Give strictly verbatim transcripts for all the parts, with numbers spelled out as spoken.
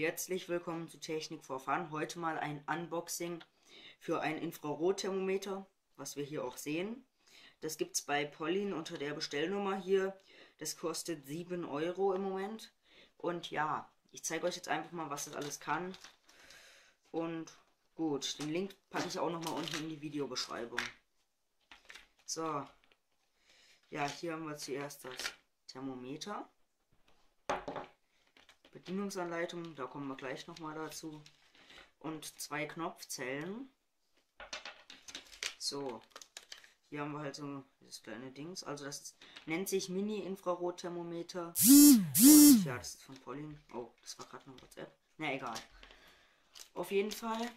herzlich willkommen zu Technik for Fun. Heute mal ein Unboxing für ein Infrarotthermometer, was wir hier auch sehen. Das gibt es bei Pollin unter der Bestellnummer hier. Das kostet sieben Euro im Moment. Und ja, ich zeige euch jetzt einfach mal, was das alles kann. Und gut, den Link packe ich auch nochmal unten in die Videobeschreibung. So, ja, hier haben wir zuerst das Thermometer. Bedienungsanleitung, da kommen wir gleich nochmal dazu. Und zwei Knopfzellen. So, hier haben wir halt so das kleine Dings. Also das ist, nennt sich Mini-Infrarotthermometer. Und ja, das ist von Pollin. Oh, das war gerade noch WhatsApp. Na egal. Auf jeden Fall.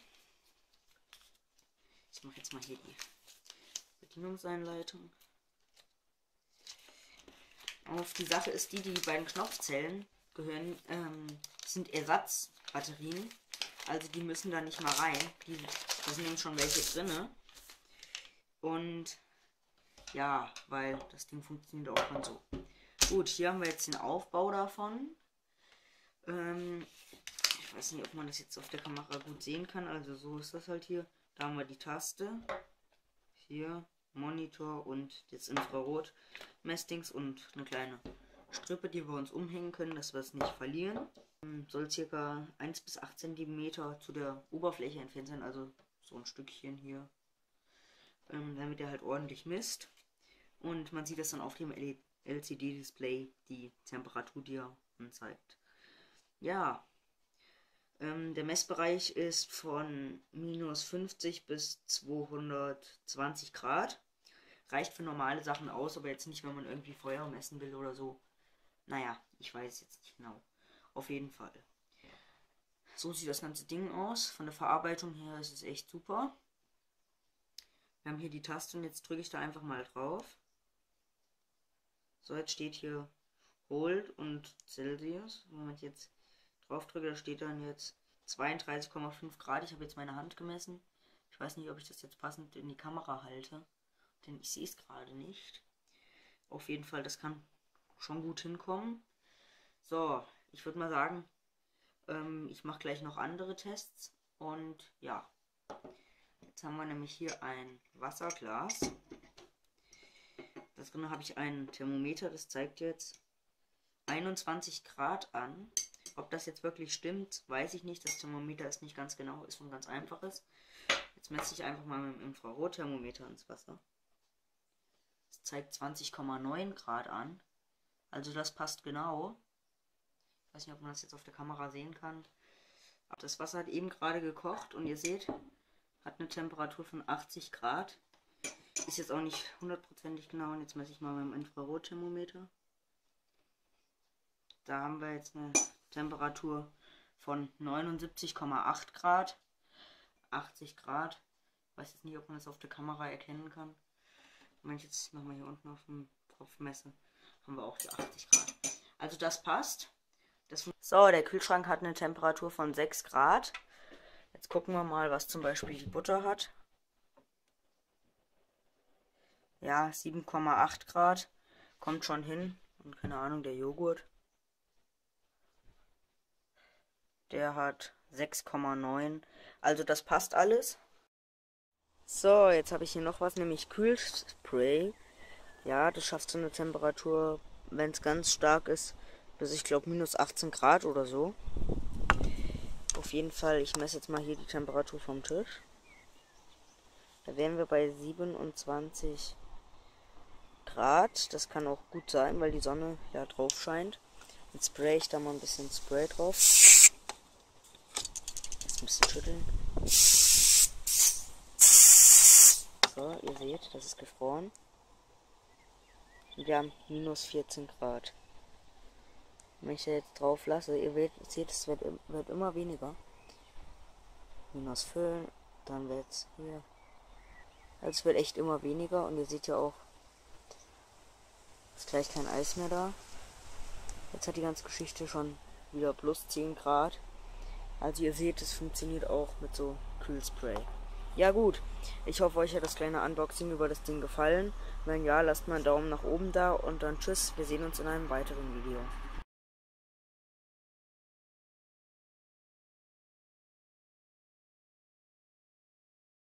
Ich mache jetzt mal hier die Bedienungsanleitung. Auf die Sache ist die, die beiden Knopfzellen gehören, ähm, sind Ersatzbatterien. Also die müssen da nicht mal rein. Die, da sind nämlich schon welche drinne. Und ja, weil das Ding funktioniert auch schon so. Gut, hier haben wir jetzt den Aufbau davon. Ähm, ich weiß nicht, ob man das jetzt auf der Kamera gut sehen kann. Also so ist das halt hier. Da haben wir die Taste. Hier Monitor und das Infrarot-Messdings und eine kleine Strippe, die wir uns umhängen können, dass wir es nicht verlieren. Soll circa eins bis acht Zentimeter zu der Oberfläche entfernt sein, also so ein Stückchen hier, ähm, damit er halt ordentlich misst. Und man sieht das dann auf dem L C D-Display, die Temperatur, die er anzeigt. Ja, ähm, der Messbereich ist von minus fünfzig bis zweihundertzwanzig Grad. Reicht für normale Sachen aus, aber jetzt nicht, wenn man irgendwie Feuer messen will oder so. Naja, ich weiß jetzt nicht genau. Auf jeden Fall. So sieht das ganze Ding aus. Von der Verarbeitung her ist es echt super. Wir haben hier die Taste und jetzt drücke ich da einfach mal drauf. So, jetzt steht hier Hold und Celsius. Wenn ich jetzt drauf drücke, da steht dann jetzt zweiunddreißig Komma fünf Grad. Ich habe jetzt meine Hand gemessen. Ich weiß nicht, ob ich das jetzt passend in die Kamera halte. Denn ich sehe es gerade nicht. Auf jeden Fall, das kann schon gut hinkommen. So, ich würde mal sagen, ähm, ich mache gleich noch andere Tests. Und ja, jetzt haben wir nämlich hier ein Wasserglas. Da drin habe ich ein Thermometer, das zeigt jetzt einundzwanzig Grad an. Ob das jetzt wirklich stimmt, weiß ich nicht. Das Thermometer ist nicht ganz genau, ist ein ganz einfaches. Jetzt messe ich einfach mal mit dem Infrarotthermometer ins Wasser. Es zeigt zwanzig Komma neun Grad an. Also das passt genau. Ich weiß nicht, ob man das jetzt auf der Kamera sehen kann. Aber das Wasser hat eben gerade gekocht und ihr seht, hat eine Temperatur von achtzig Grad. Ist jetzt auch nicht hundertprozentig genau. Und jetzt messe ich mal mit dem Infrarotthermometer. Da haben wir jetzt eine Temperatur von neunundsiebzig Komma acht Grad. achtzig Grad. Ich weiß jetzt nicht, ob man das auf der Kamera erkennen kann. Und wenn ich jetzt nochmal hier unten auf dem Kopf messe, haben wir auch die achtzig Grad. Also das passt. Das so, der Kühlschrank hat eine Temperatur von sechs Grad. Jetzt gucken wir mal, was zum Beispiel die Butter hat. Ja, sieben Komma acht Grad. Kommt schon hin. Und keine Ahnung, der Joghurt. Der hat sechs Komma neun. Also das passt alles. So, jetzt habe ich hier noch was, nämlich Kühlspray. Ja, das schafft so eine Temperatur, wenn es ganz stark ist, bis ich glaube minus achtzehn Grad oder so. Auf jeden Fall, ich messe jetzt mal hier die Temperatur vom Tisch. Da wären wir bei siebenundzwanzig Grad. Das kann auch gut sein, weil die Sonne ja drauf scheint. Jetzt spray ich da mal ein bisschen Spray drauf. Jetzt ein bisschen schütteln. So, ihr seht, das ist gefroren. Und wir haben minus vierzehn Grad. Wenn ich da jetzt drauf lasse, ihr seht, es wird, wird immer weniger. Minus fünf, dann wird es hier. Also es wird echt immer weniger und ihr seht ja auch, ist gleich kein Eis mehr da. Jetzt hat die ganze Geschichte schon wieder plus zehn Grad. Also ihr seht, es funktioniert auch mit so Kühlspray. Ja gut, ich hoffe, euch hat das kleine Unboxing über das Ding gefallen. Wenn ja, lasst mal einen Daumen nach oben da und dann tschüss, wir sehen uns in einem weiteren Video.